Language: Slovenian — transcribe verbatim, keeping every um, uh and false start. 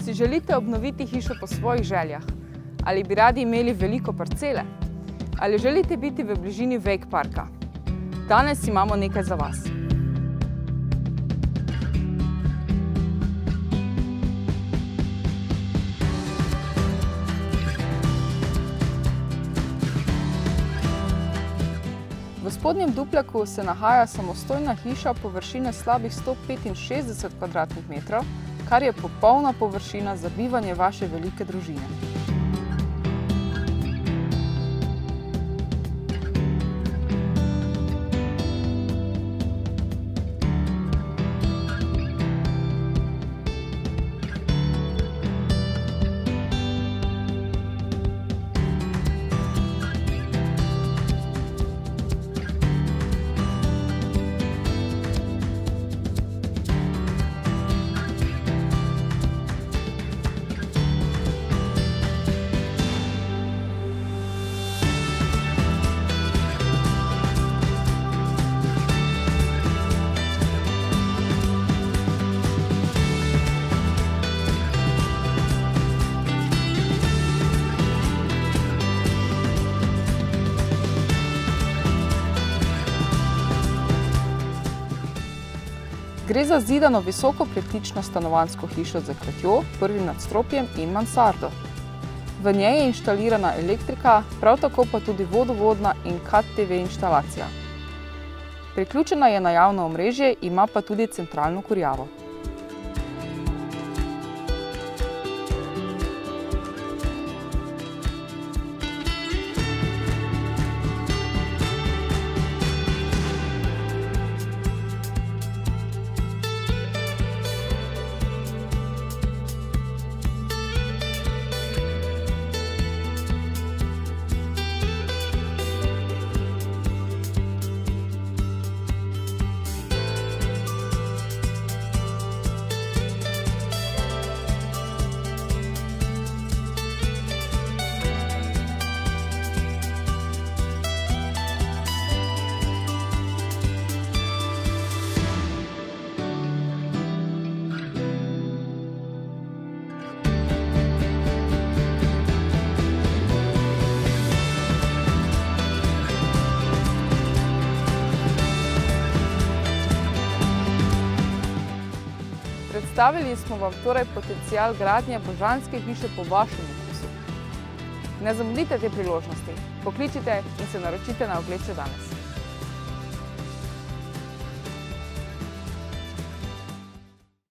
Si želite obnoviti hišo po svojih željah? Ali bi radi imeli veliko parcele? Ali želite biti v bližini wake parka? Danes imamo nekaj za vas. V spodnjem dupleku se nahaja samostojna hiša površine slabih sto petinšestdeset kvadratnih metrov, kar je popolna površina za bivanje vaše velike družine. Gre za zidano visoko pritlično stanovanjsko hišo z kletjo, prvim nadstropjem in mansardo. V njej je inštalirana elektrika, prav tako pa tudi vodovodna in K A T T V inštalacija. Priključena je na javno omrežje, ima pa tudi centralno kurjavo. Predstavili smo vam torej potencial gradnje božanske hiše po vašem okusu. Ne zamudite te priložnosti, pokličite in se naročite na ogled še danes.